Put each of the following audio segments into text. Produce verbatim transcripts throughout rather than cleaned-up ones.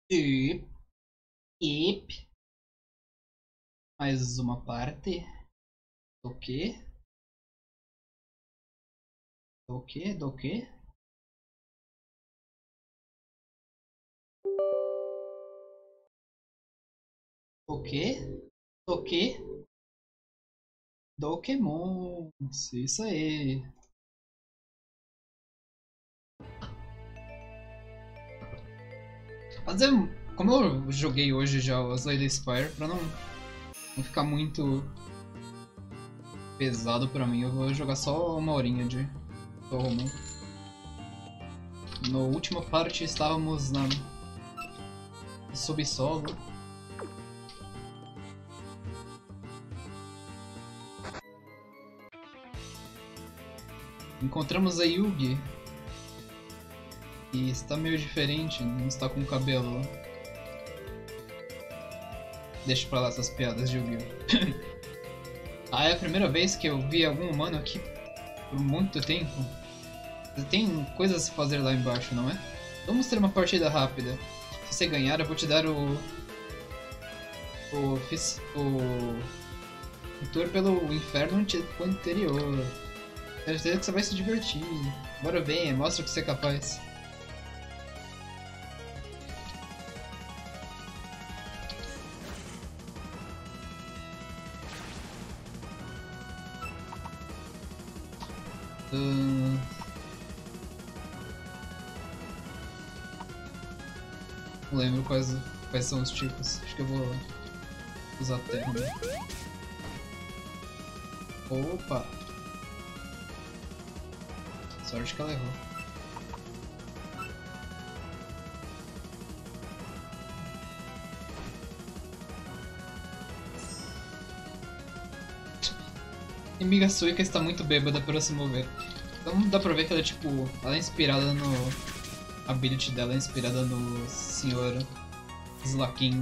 E, e mais uma parte. Do que? Do que? Do que? Do que? Do que? Pokémon. Isso aí. Mas eu, como eu joguei hoje já o Slay Spire, pra não, não ficar muito pesado pra mim, eu vou jogar só uma horinha de Tormund. Na última parte estávamos na subsolo. Encontramos a Yugi. E está meio diferente, não está com cabelo. Deixa pra lá essas piadas de Yu-Gi-Oh! Ah, é a primeira vez que eu vi algum humano aqui por muito tempo. Tem coisas a se fazer lá embaixo, não é? Vamos ter uma partida rápida. Se você ganhar, eu vou te dar o... O... Fiz... O... O tour pelo inferno anterior. Tenho certeza que você vai se divertir. Bora venha, mostra o que você é capaz. Hum... Não lembro quais, quais são os tipos. Acho que eu vou usar terra. Opa! Sorte que ela errou. Inimiga Suica está muito bêbada para se mover. Então dá pra ver que ela é tipo. Ela é inspirada no. A ability dela é inspirada no senhor Slaking.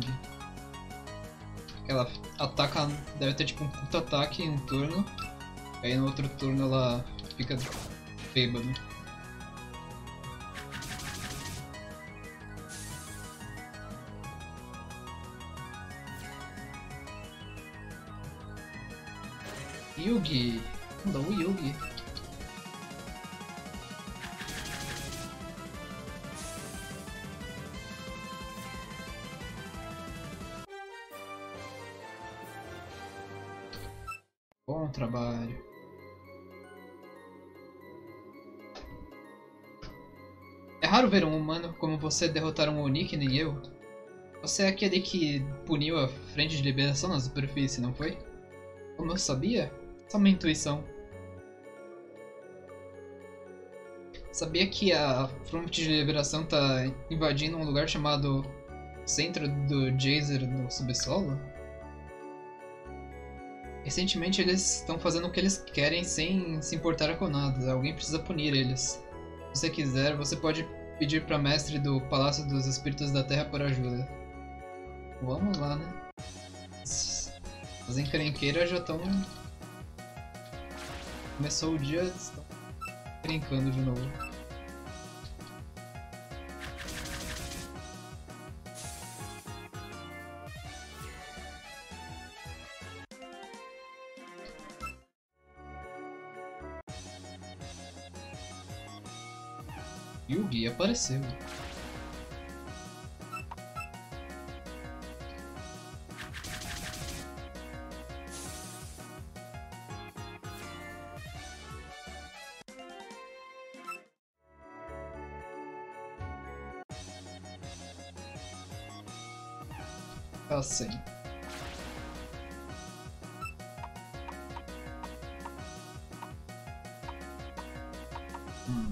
Ela ataca. Deve ter tipo um puta ataque em um turno. Aí no outro turno ela fica bêbada. Yugi! Não, o Yugi. Bom trabalho. É raro ver um humano como você derrotar um Oni que nem eu. Você é aquele que puniu a frente de liberação na superfície, não foi? Como eu sabia? Só uma intuição. Sabia que a fronte de liberação tá invadindo um lugar chamado Centro do Jazer no subsolo? Recentemente eles estão fazendo o que eles querem sem se importar com nada. Alguém precisa punir eles. Se você quiser, você pode pedir para mestre do Palácio dos Espíritos da Terra por ajuda. Vamos lá, né? As encrenqueiras já estão... Começou o dia, estão brincando de novo. Yugi apareceu. Ah, sim. Hum.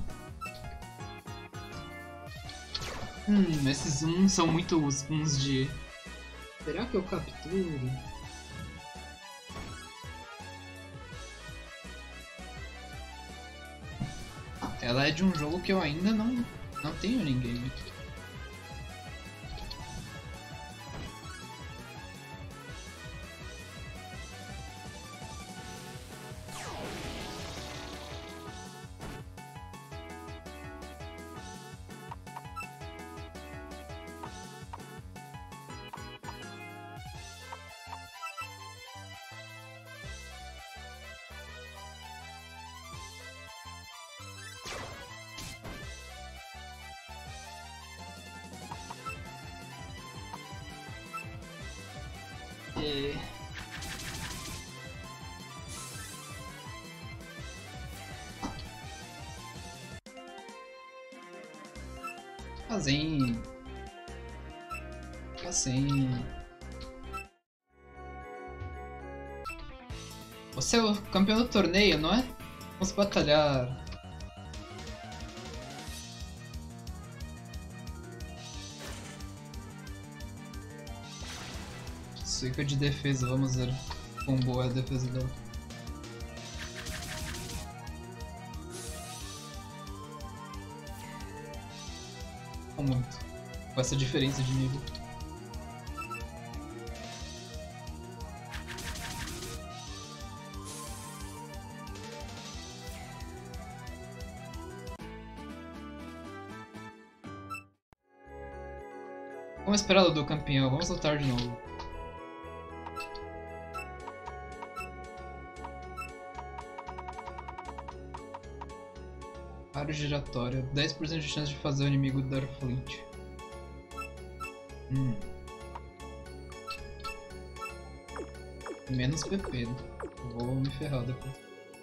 Hum, esses uns são muito os uns de... Será que eu capturo? Ela é de um jogo que eu ainda não, não tenho ninguém. E... Assim... Assim... Você é o campeão do torneio, não é? Vamos batalhar. Suica de defesa, vamos ver quão boa é a defesa dela. Não muito. Com essa diferença de nível. Vamos esperar do campeão, vamos lutar de novo. Área giratória, dez por cento de chance de fazer o inimigo dar flint. Hum. Menos P P, né? Vou me ferrar depois.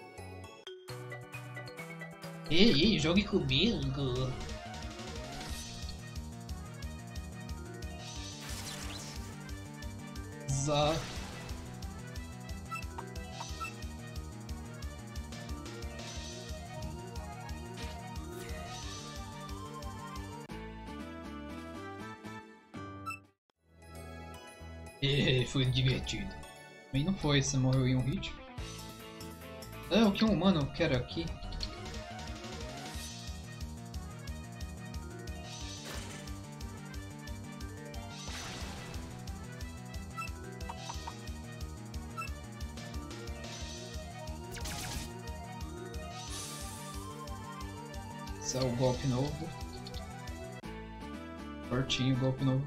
Ei, ei, jogue comigo! Zá. E foi divertido. Mas não foi, você morreu em um hit. Ah, o que um humano quer aqui? Esse é o golpe novo. Fortinho, golpe novo.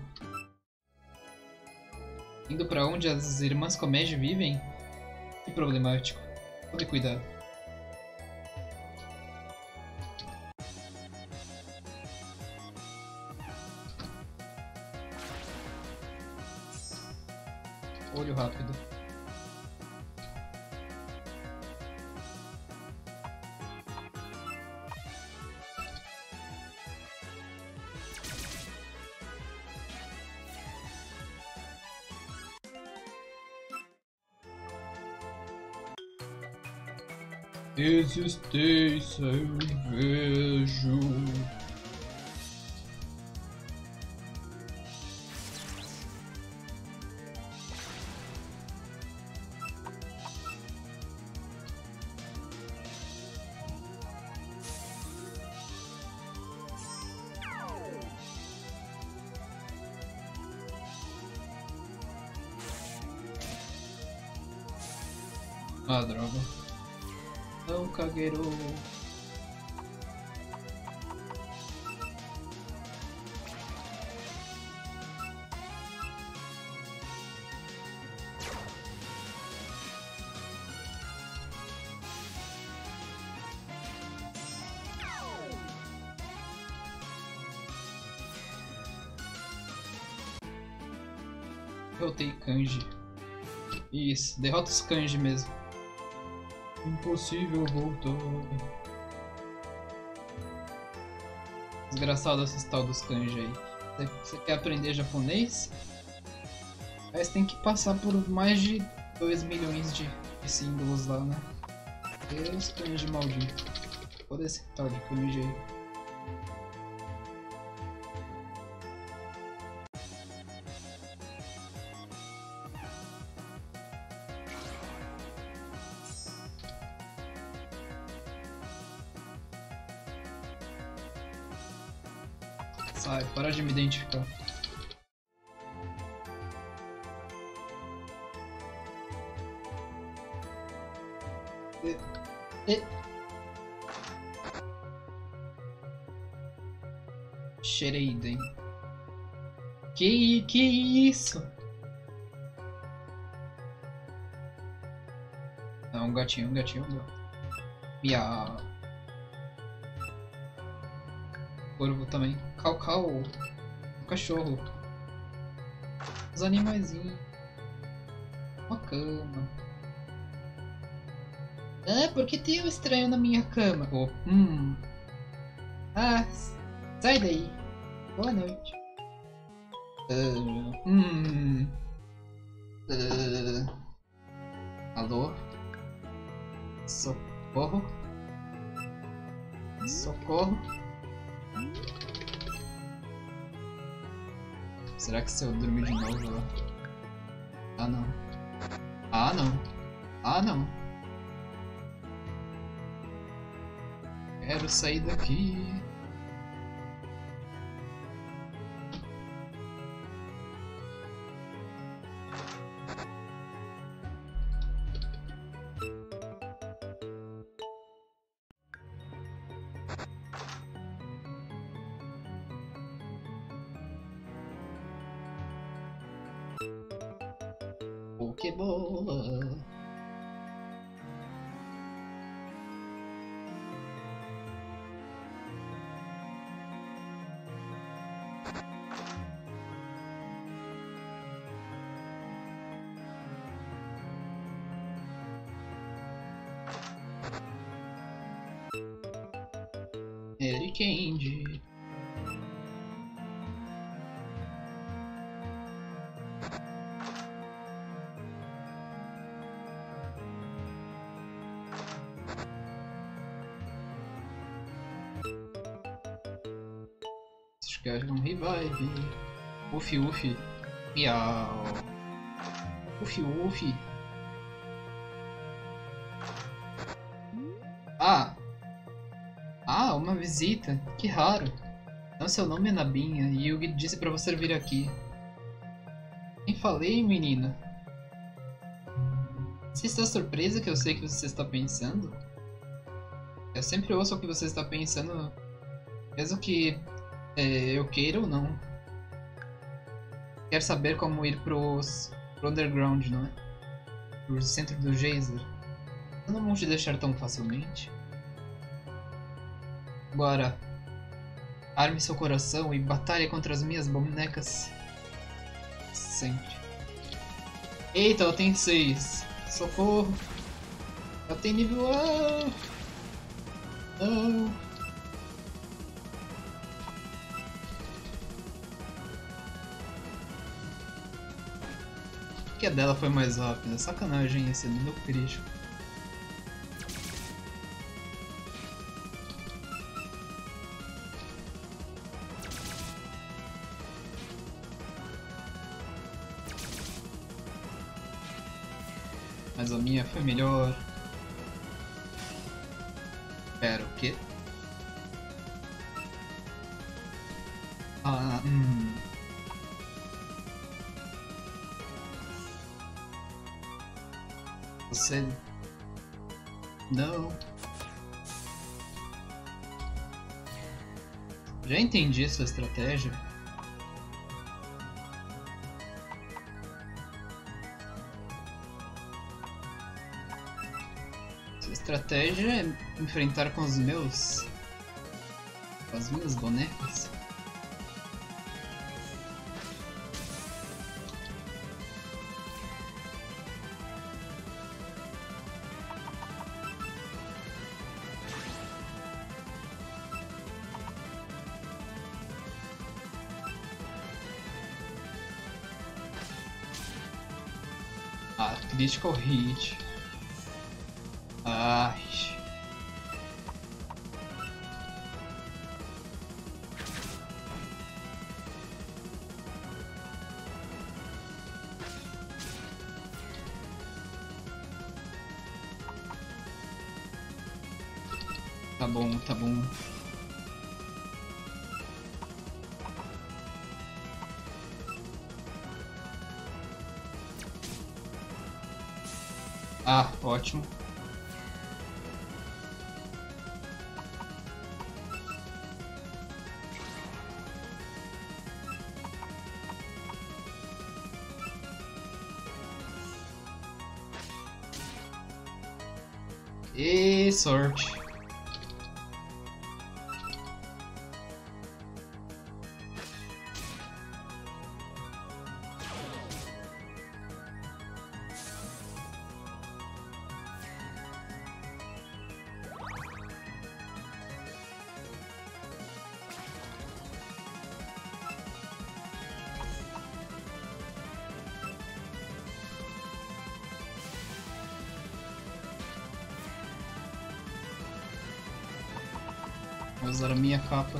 Indo pra onde as irmãs Comédia vivem? Que problemático. Tome cuidado. Olho rápido. Existência eu vejo. Ah, droga. Não, Kagero. Derrotei Kanji. Isso, derrota os Kanji mesmo. Impossível voltar. Desgraçado esses tal dos kanji aí. Você quer aprender japonês? Mas tem que passar por mais de dois milhões de, de símbolos lá, né? Deus, kanji maldito. Foda esse tal de kanji aí. Sai, para de me identificar. E... E... Shereiden. Que que isso? Não, um gatinho, um gatinho, um gato. Miau. Corvo também. Cau-cau. Um cachorro. Os animaizinhos. Uma cama. Ah, por que tem um estranho na minha cama? Oh, hum. Ah, sai daí. Boa noite. Uh, hum. Uh, alô? Socorro? Socorro? Será que se eu dormir de novo? Ah, não. Ah, não. Ah, não. Quero sair daqui. Pokébola. Mary Candy. Acho que é um revive. Ufi, ufi. Miau. Ufi, ufi. Ah! Ah, uma visita. Que raro. Então seu nome é Nabinha e Yugi disse pra você vir aqui. Nem falei, menina. Você está surpresa que eu sei que você está pensando? Eu sempre ouço o que você está pensando, mesmo que é, eu queira ou não. Quer saber como ir pros, pro underground, não é? Pro centro do geyser. Eu não vou te deixar tão facilmente. Agora, arme seu coração e batalhe contra as minhas bonecas. Sempre. Eita, ela tem seis. Socorro. Ela tem nível... Ah! Não. Por que a dela foi mais rápida? Sacanagem esse nível crítico. Mas a minha foi melhor. Pera, o quê? Ah, hum. Você... Não. Já entendi sua estratégia. Sua estratégia é enfrentar com os meus... com as minhas bonecas. Ah, critical hit. Ai. Tá bom, tá bom. Ah, ótimo. E sorte. Vou usar a minha capa.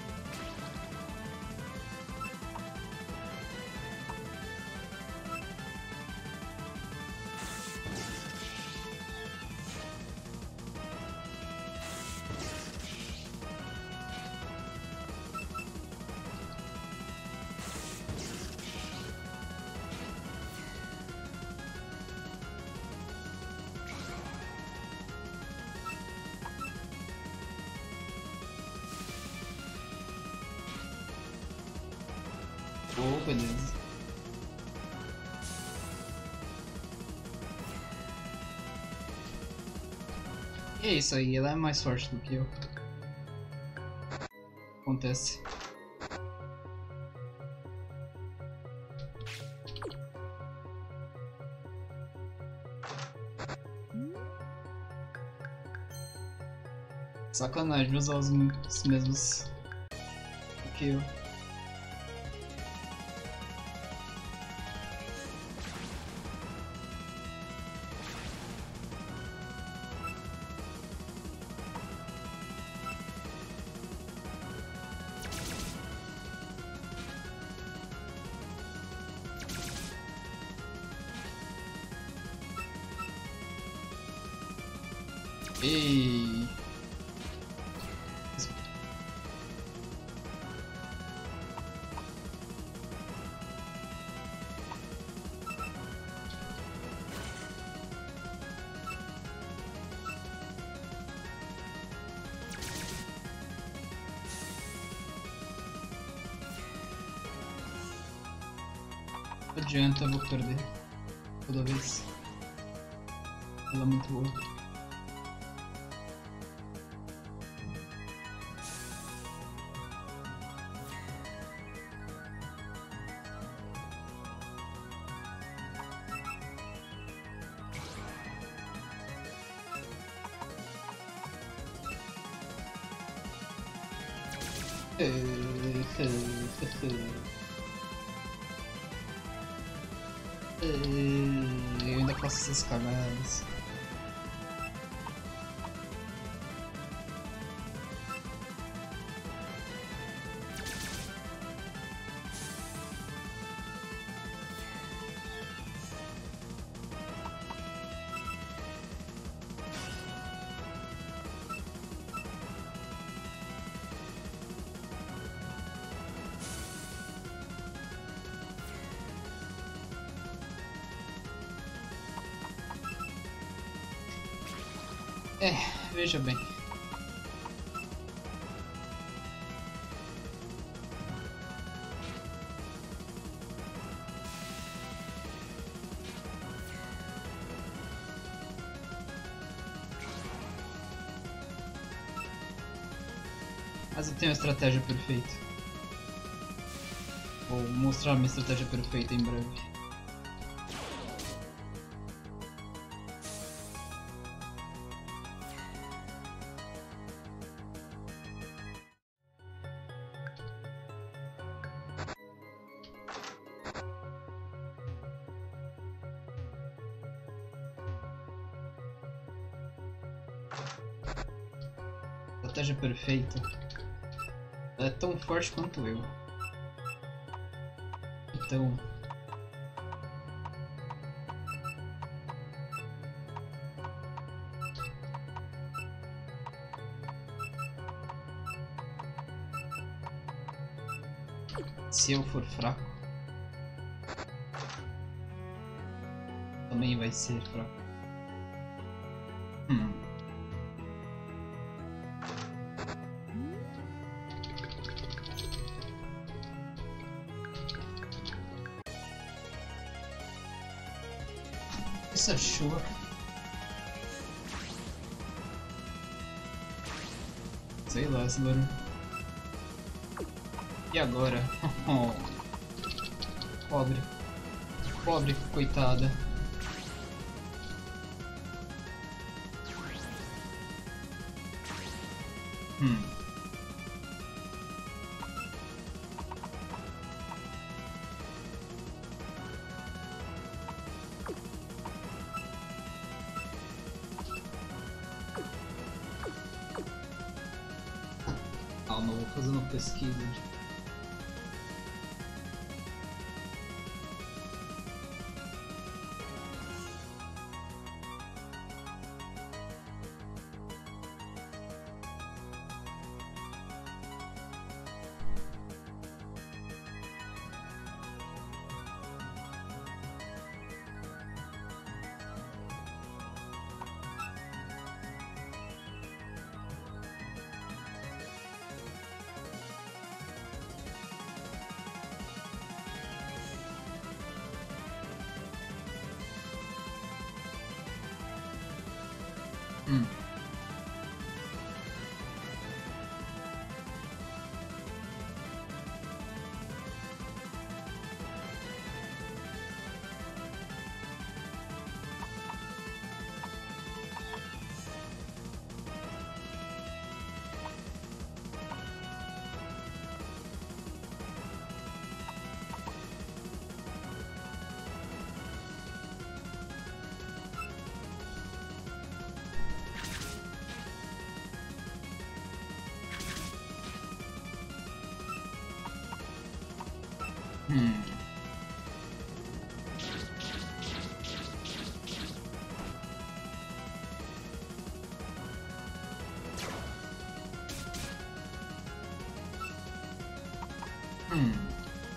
Oh, beleza. E é isso aí, ela é mais forte do que eu. Acontece. Sacanagem usar os, os mesmos do que eu. E não adianta, eu vou perder toda vez. Ela é muito boa. Eu ainda faço essas cagadas. É, veja bem. Mas eu tenho a estratégia perfeita. Vou mostrar minha estratégia perfeita em breve. Estratégia perfeita. Ela é tão forte quanto eu. Então... se eu for fraco, também vai ser fraco. Hum. Essa chuva. Sei lá, esse barulho. E agora? Oh, pobre. Pobre, coitada. Hum. fazendo pesquisa. Hum. Hum. Hum.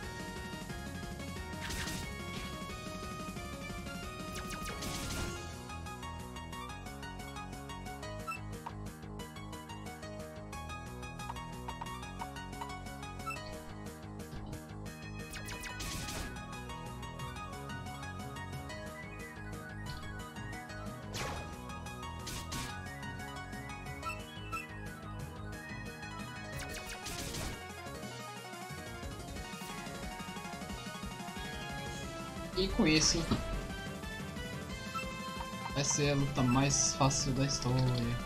E com isso, vai ser a luta mais fácil da história.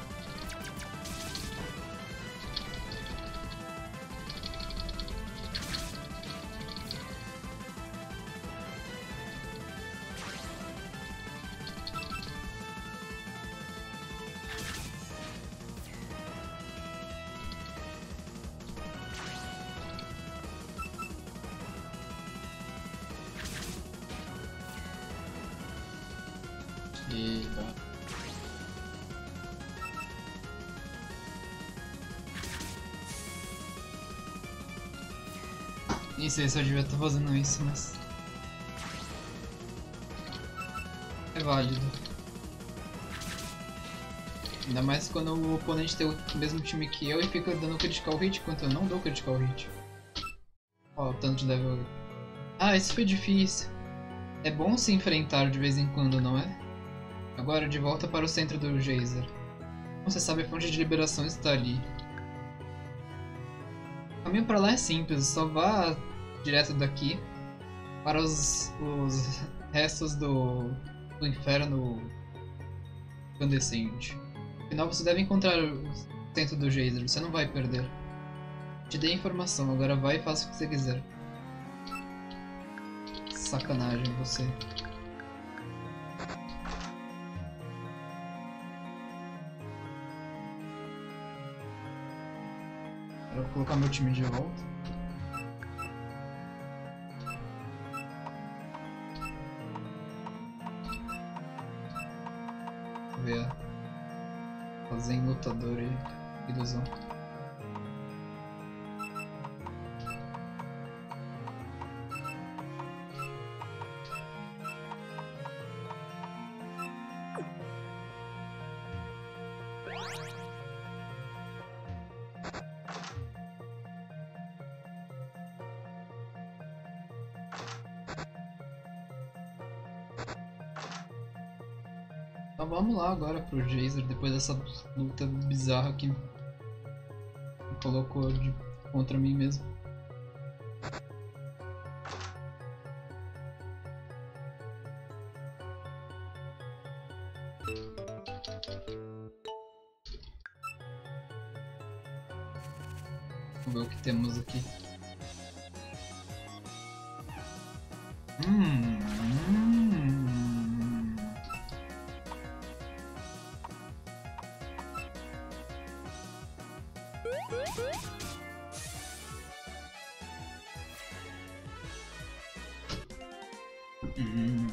Eita. Nem sei se eu devia estar fazendo isso, mas é válido. Ainda mais quando o oponente tem o mesmo time que eu e fica dando critical hit enquanto eu não dou critical hit. Ó, o tanto de level. Ah, isso foi difícil. É bom se enfrentar de vez em quando, não é? Agora de volta para o centro do geyser. Como você sabe, a fonte de liberação está ali. O caminho para lá é simples, só vá direto daqui para os, os restos do, do inferno incandescente. Afinal, você deve encontrar o centro do geyser, você não vai perder. Te dei a informação, agora vai e faça o que você quiser. Sacanagem você. Vou colocar meu time de volta. Vou ver. Fazer em lutador e ilusão. Então vamos lá agora pro geyser, depois dessa luta bizarra que me colocou de, contra mim mesmo. Vamos ver o que temos aqui. Hum, hum. Hum.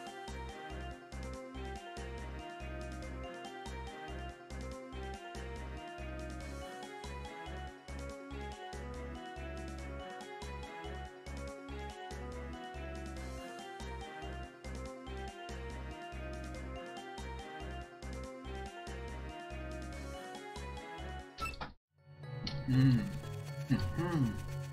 Hum. Uhum.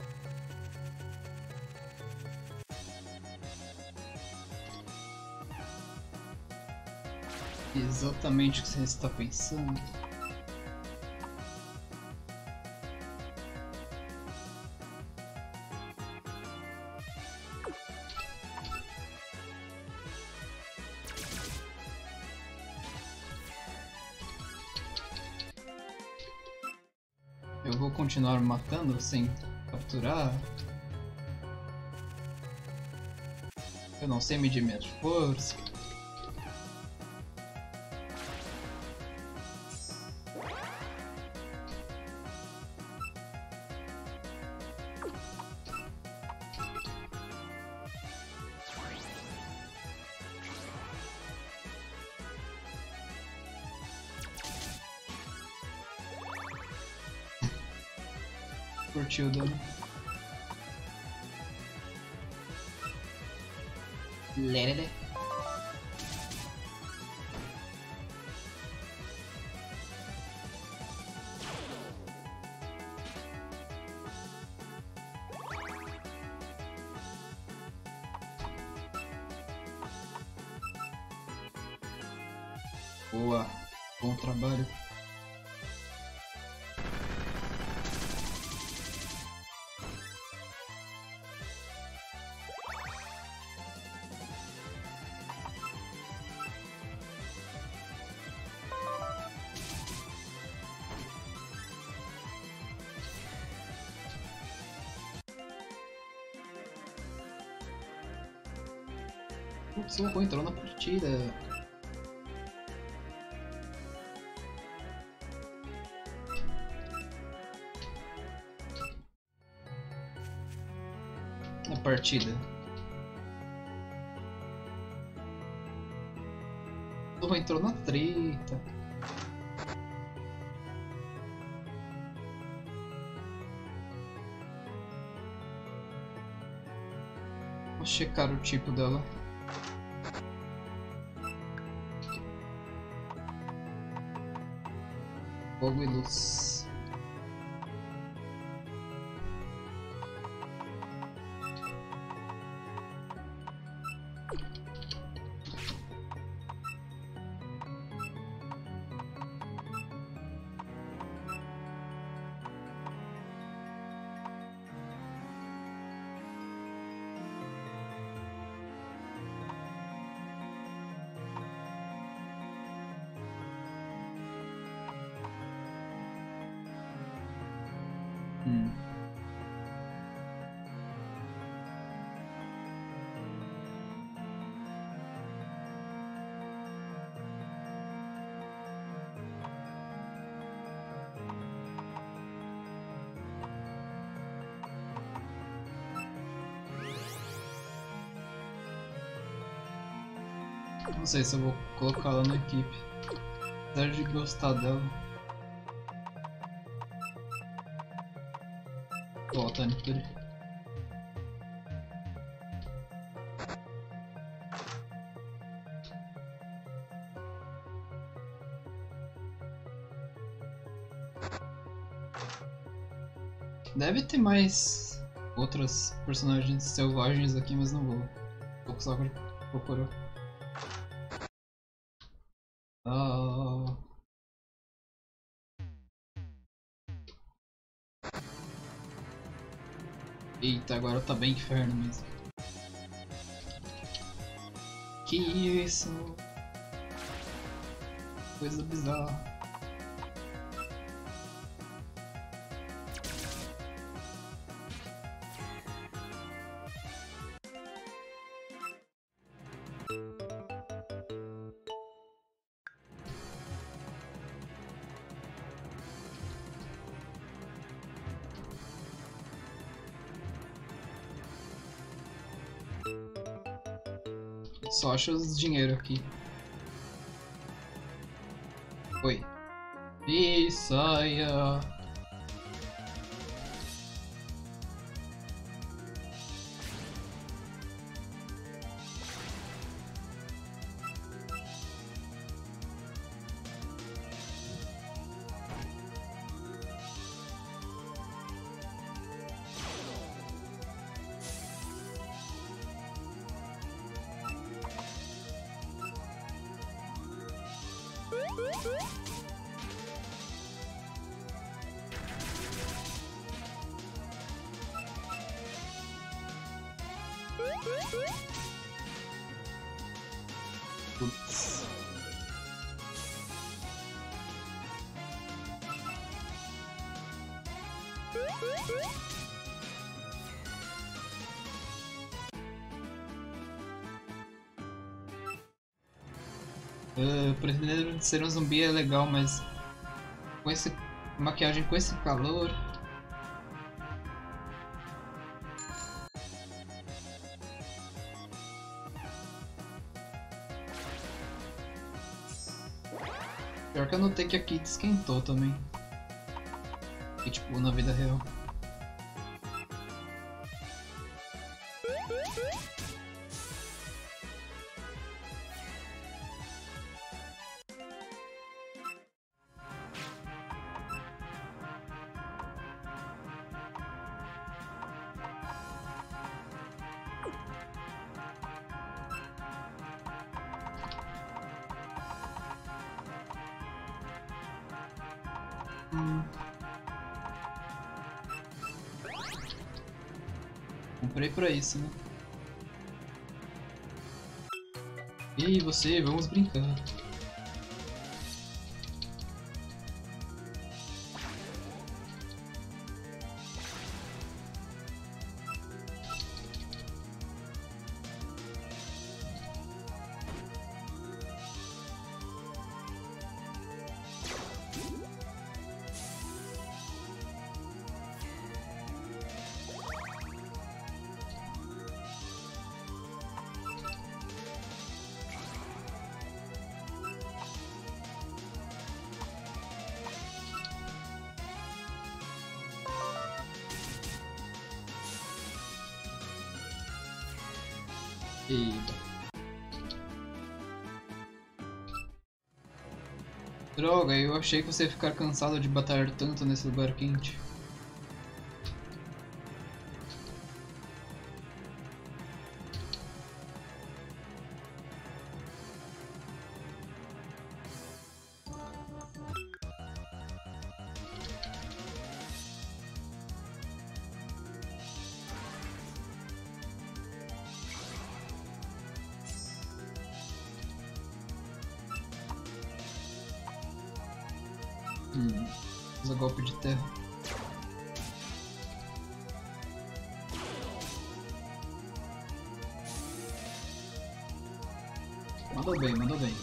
Exatamente o que você está pensando. Eu vou continuar matando sem capturar. Eu não sei medir minha força. Curtiu o dano. Lerele. Boa, bom trabalho. Putz, o Goku entrou na partida. Na partida. O Goku entrou na treta. Vou checar o tipo dela. Fogo e luz. Hum. Não sei se eu vou colocar ela na equipe. Apesar de gostar dela. Volta, Nipuri. Deve ter mais outras personagens selvagens aqui, mas não vou. Vou só procurar. Ah. Eita, agora tá bem inferno mesmo. Que isso? Coisa bizarra. Só acho os dinheiro aqui. Oi. E saia. Putz. Uh, pretender ser um zumbi é legal, mas com esse maquiagem, com esse calor. Pior que eu notei que aqui esquentou também. E tipo, na vida real. Hum. Comprei pra isso, né? E aí, você, vamos brincar. Eita. Droga, eu achei que você ia ficar cansado de batalhar tanto nesse lugar quente. Hum, usa golpe de terra. Mandou bem, mandou bem.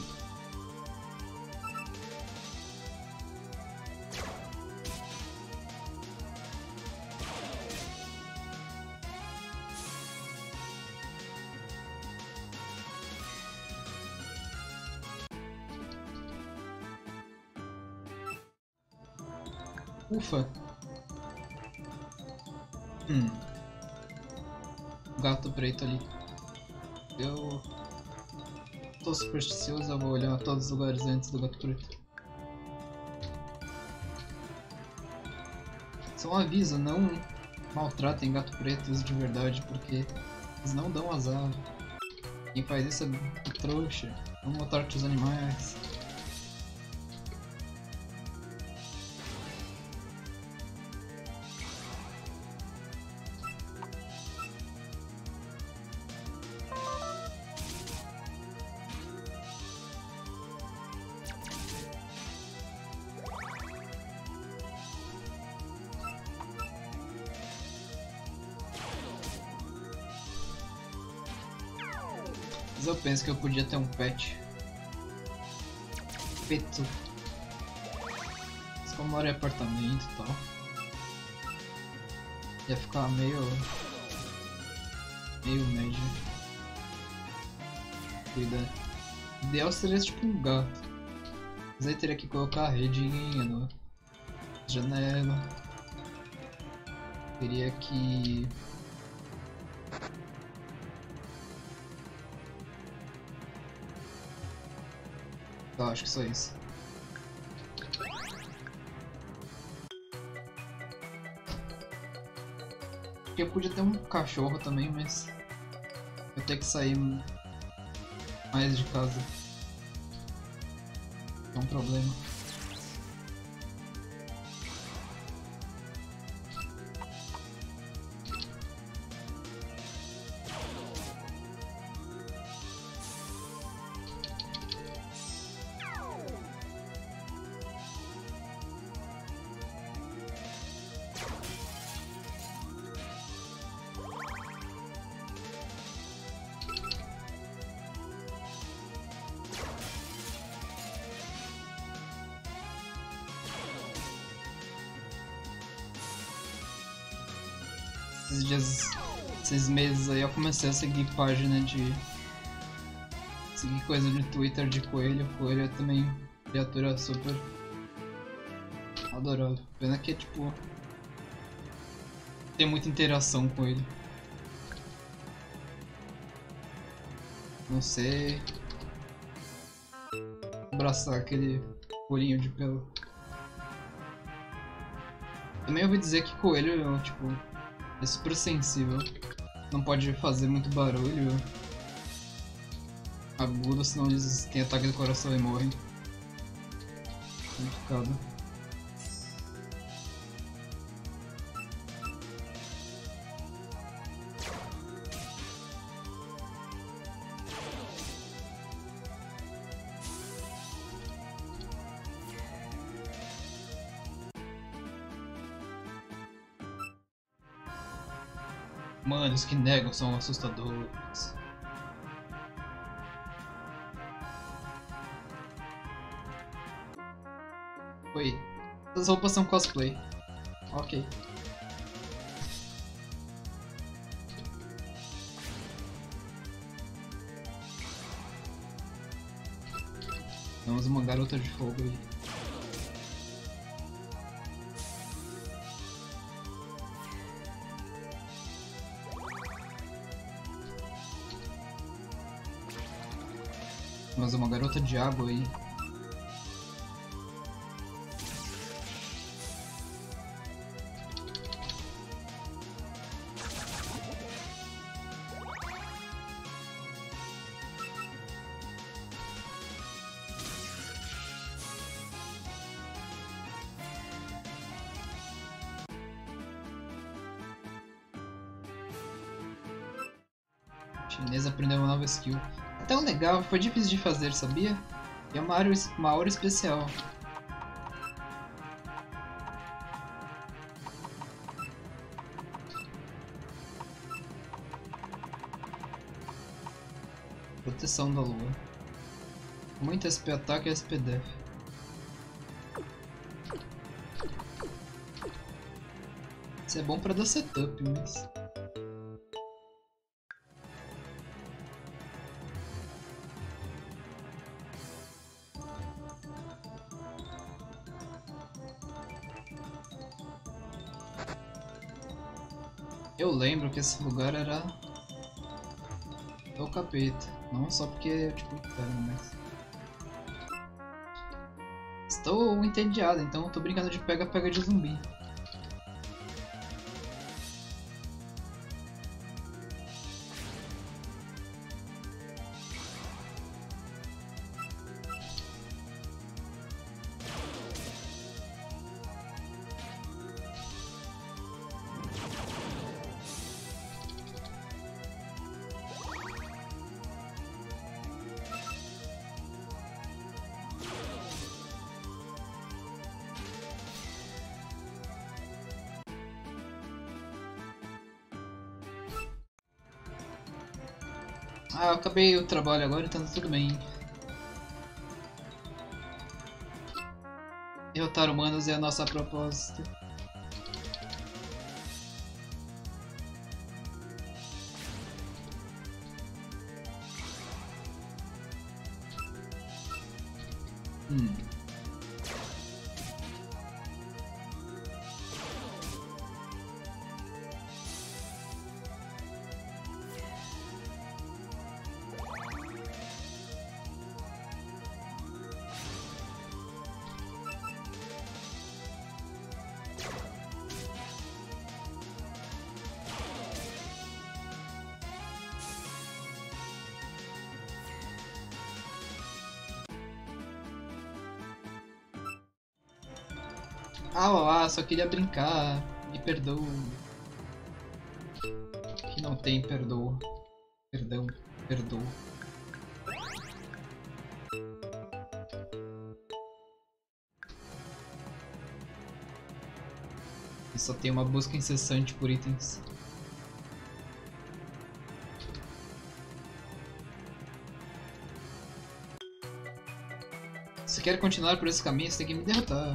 Ufa. Hum. Gato preto ali. Eu tô supersticioso, eu vou olhar todos os lugares antes do gato preto. Só um aviso, não maltratem gato pretos de verdade, porque eles não dão azar. Quem faz isso é trouxa. Não maltrate os animais. Mas eu penso que eu podia ter um pet. Peto. Mas como mora em apartamento e tal, ia ficar meio... meio médio. Cuidado. O ideal seria tipo um gato. Mas aí teria que colocar a redinha na janela. Teria que... Tá, acho que só isso. Porque eu podia ter um cachorro também, mas... eu tenho que sair mais de casa. É um problema. Esses dias, esses meses aí eu comecei a seguir página de... seguir coisa de Twitter de coelho. Coelho é também criatura super adorável. Pena que, tipo, tem muita interação com ele. Não sei... abraçar aquele olhinho de pelo. Também ouvi dizer que coelho, tipo... é super sensível, não pode fazer muito barulho agudo, senão eles têm ataque do coração e morrem. Complicado. Mano, os que negam são assustadores. Oi, essas roupas são cosplay. Ok. Temos uma garota de fogo aí. Mas uma garota de água aí. A chinesa aprendeu uma nova skill. É tão legal, foi difícil de fazer, sabia? E é uma área, uma aura especial. Proteção da lua. Muito S P ataque e S P def. Isso é bom pra dar setup, mas... eu lembro que esse lugar era o capeta, não só porque é tipo inferno, mas... estou entediado, então eu tô brincando de pega-pega de zumbi. Ah, eu acabei o trabalho agora, então tá tudo bem. Derrotar humanos é a nossa proposta. Hum. Ah, lá, só queria brincar. Me perdoa. Que não tem perdoo. Perdão, perdoa. E só tem uma busca incessante por itens. Se quer continuar por esse caminho, você tem que me derrotar.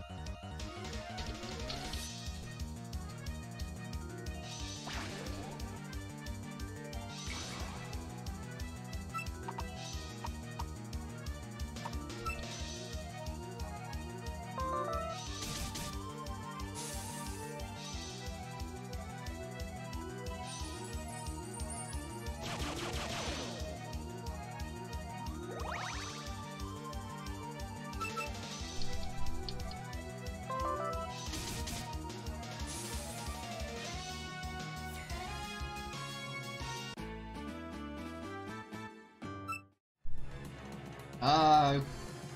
Ah, eu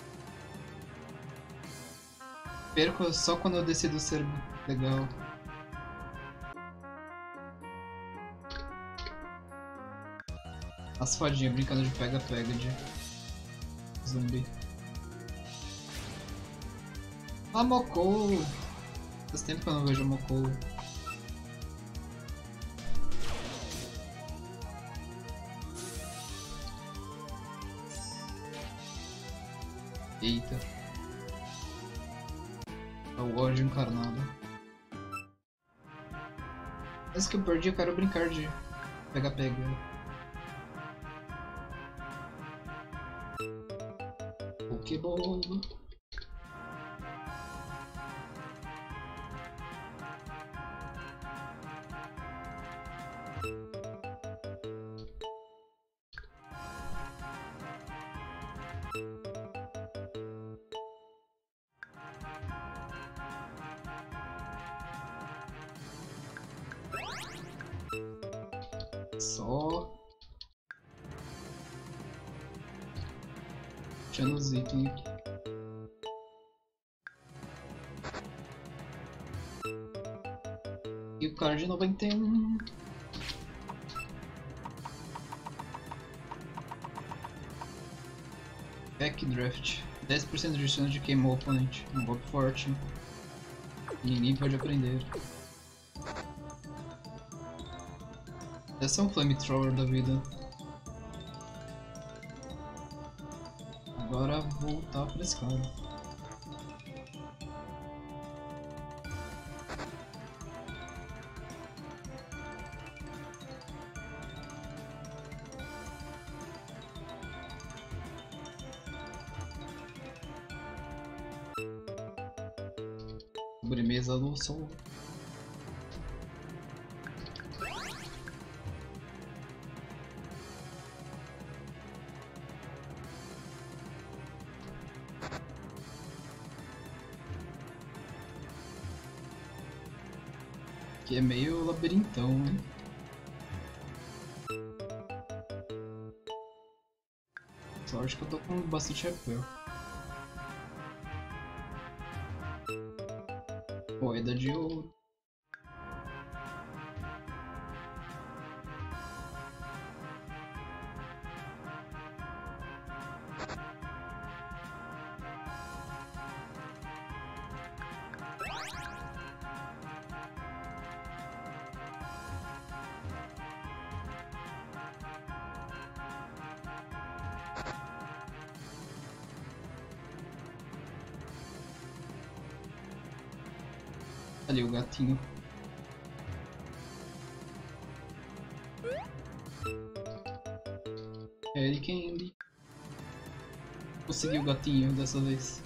perco só quando eu decido ser legal. As fadinhas brincando de pega-pega de zumbi. Ah, Mocou! Faz tempo que eu não vejo a Mocou. Eita. É o ódio encarnado. Mas que eu perdi, eu quero brincar de pega-pega. Pokéball. Só tirando os itens aqui. E o card noventa e um. Backdraft. dez por cento de chance de queimar o oponente. Um golpe forte. Ninguém pode aprender. Esse é um flamethrower da vida. Agora voltar pra esse cara. Sobremesa do sol. Que é meio labirintão, né? Só acho que eu tô com bastante chapéu. Moeda de ouro. Ali o gatinho. Harry Candy. Consegui o gatinho dessa vez.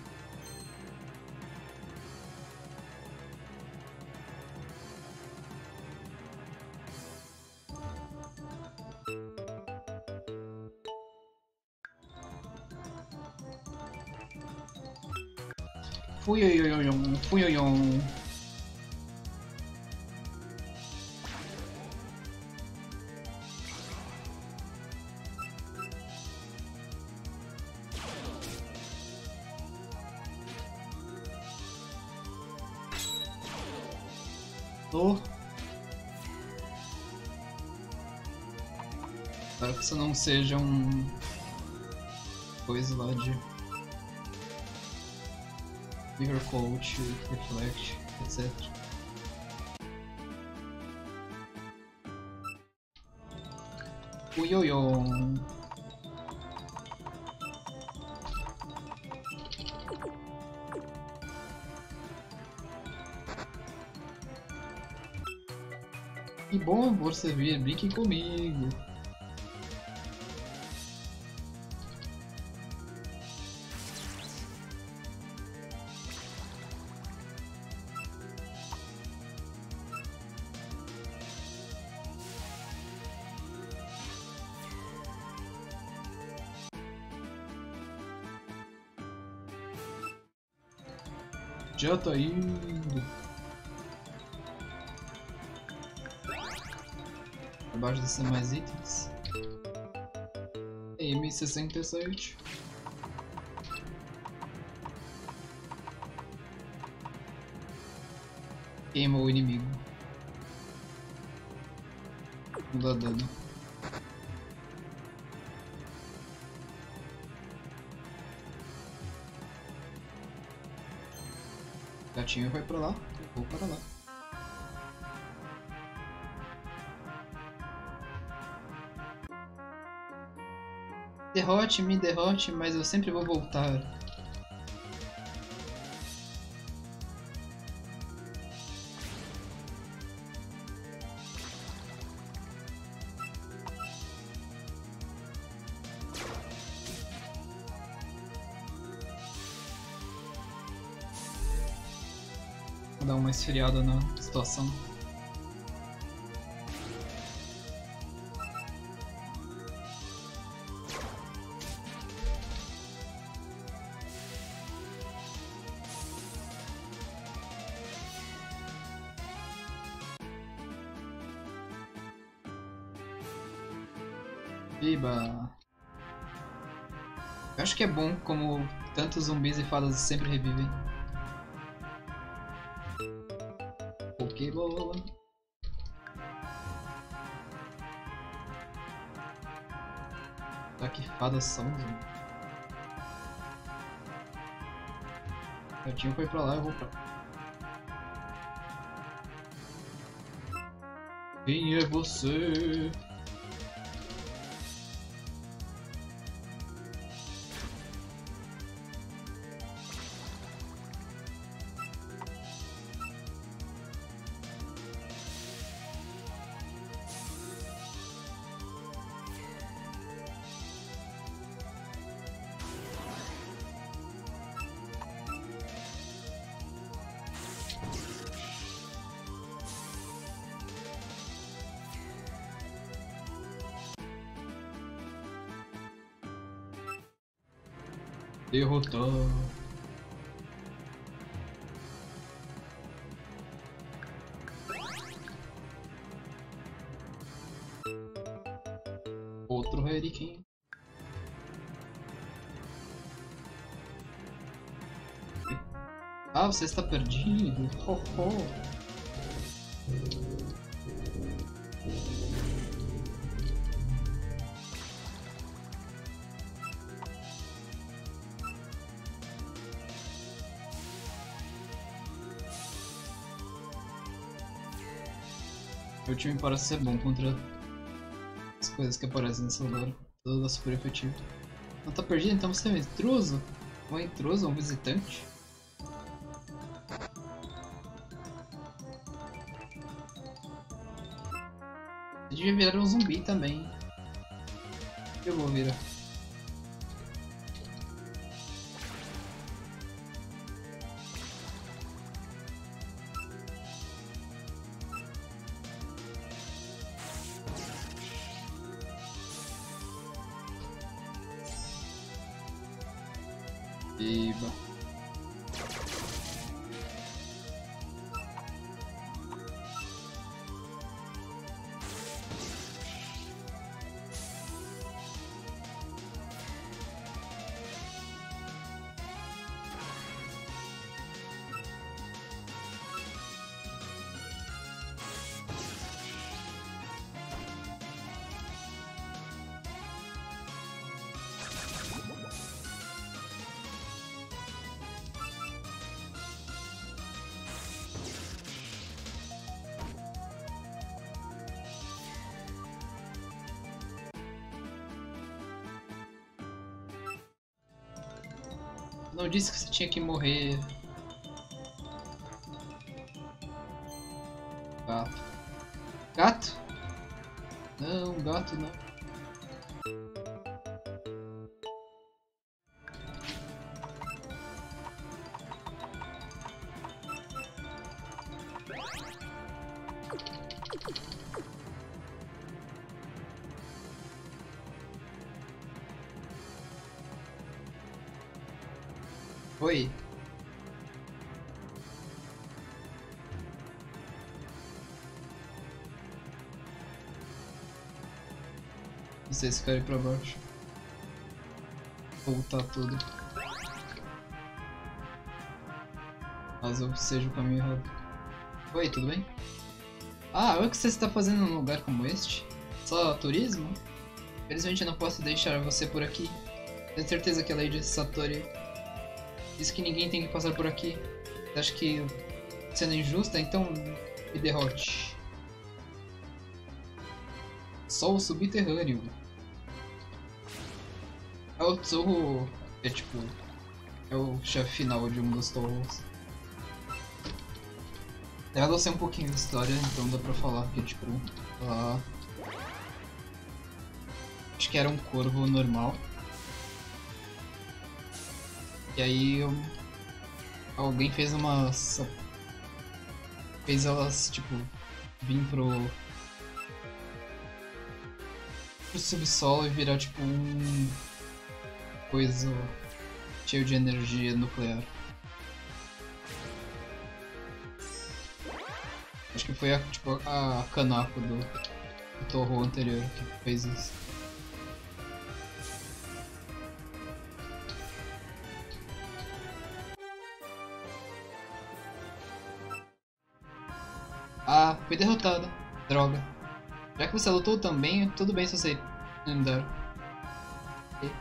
Fuioion, fuioion. Tô. Espero que isso não seja um coisa lá de Mirror Coach, Reflect, etcétera. Uioion. Que bom você vir, brinque comigo. Já tá indo. Abaixo desses mais itens. M sessenta e sete. Queima o inimigo. Não dá dano. Gatinho vai pra lá, eu vou para lá. Derrote, me derrote, mas eu sempre vou voltar. Vou dar uma esfriada na situação. Biba. Eu acho que é bom como tantos zumbis e fadas sempre revivem. Pokébola. Tá, que fadas são zumbi. O gatinho foi pra lá, eu vou pra lá. Quem é você? Derrotar. Outro Hurricane. Ah, você está perdido. Ho, ho. Meu time parece ser bom contra as coisas que aparecem nesse lugar. Tudo dá super efetivo. Não tá perdido? Então você é um intruso? Um intruso? Um visitante? Você devia virar um zumbi também. Eu vou virar. Eba. Não disse que você tinha que morrer. Gato. Gato? Não, gato não. Oi. Não sei se quero ir pra baixo. Voltar tudo. Caso seja o caminho errado. Oi, tudo bem? Ah, o que você está fazendo num lugar como este? Só turismo? Infelizmente eu não posso deixar você por aqui. Tenho certeza que a Lady Satori disse que ninguém tem que passar por aqui. Acho que sendo injusta, então me derrote. Sol subterrâneo. É o Tsuho, é tipo, é o chefe final de um dos Touhous. Eu sei um pouquinho de história, então dá pra falar que tipo, lá... acho que era um corvo normal. E aí eu... alguém fez uma... fez elas, tipo, vir pro... pro subsolo e virar tipo um... coisa cheio de energia nuclear. Acho que foi a, tipo, a Kanako do, do Touhou anterior que fez isso. Ah, fui derrotada. Droga. Já que você lutou também, tudo bem se você andar. Okay.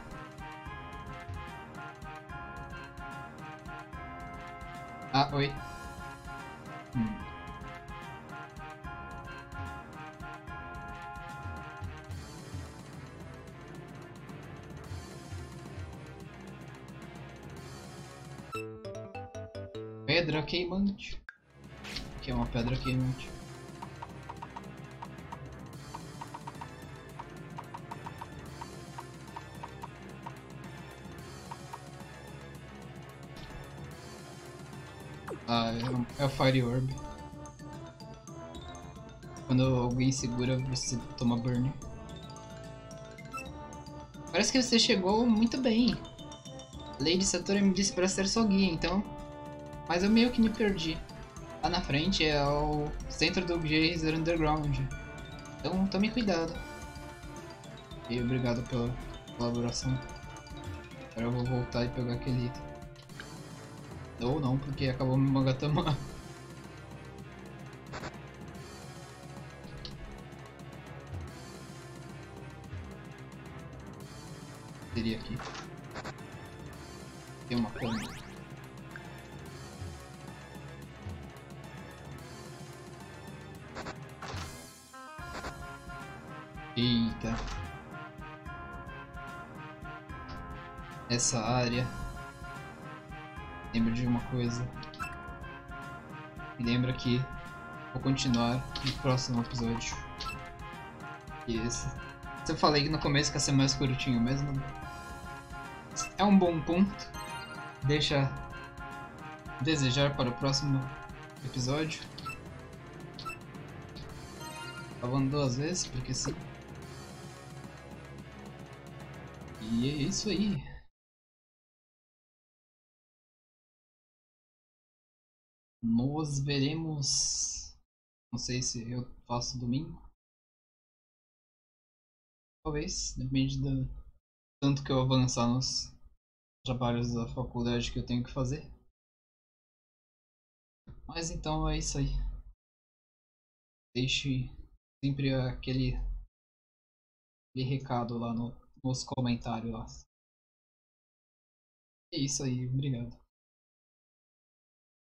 Ah, oi. Hum. Pedra queimante. Que é uma pedra queimante. Ah, é o Fire Orb. Quando alguém segura, você toma burn. Parece que você chegou muito bem. Lady Satori me disse para ser sua guia, então... mas eu meio que me perdi. Lá na frente é o centro do Geyser Underground. Então tome cuidado. E obrigado pela colaboração. Agora eu vou voltar e pegar aquele item. Ou não, porque acabou me Magatama. Teria aqui. Tem uma cama. Eita. Essa área. Lembra de uma coisa. Me lembra que vou continuar no próximo episódio. E esse. Se eu falei no começo que ia ser mais curtinho mesmo. É um bom ponto. Deixa desejar para o próximo episódio. Falando duas vezes, porque sim. E é isso aí. Nos veremos. Não sei se eu faço domingo. Talvez, depende do tanto que eu avançar nos trabalhos da faculdade que eu tenho que fazer. Mas então é isso aí. Deixe sempre aquele, aquele recado lá no, nos comentários lá. É isso aí, obrigado.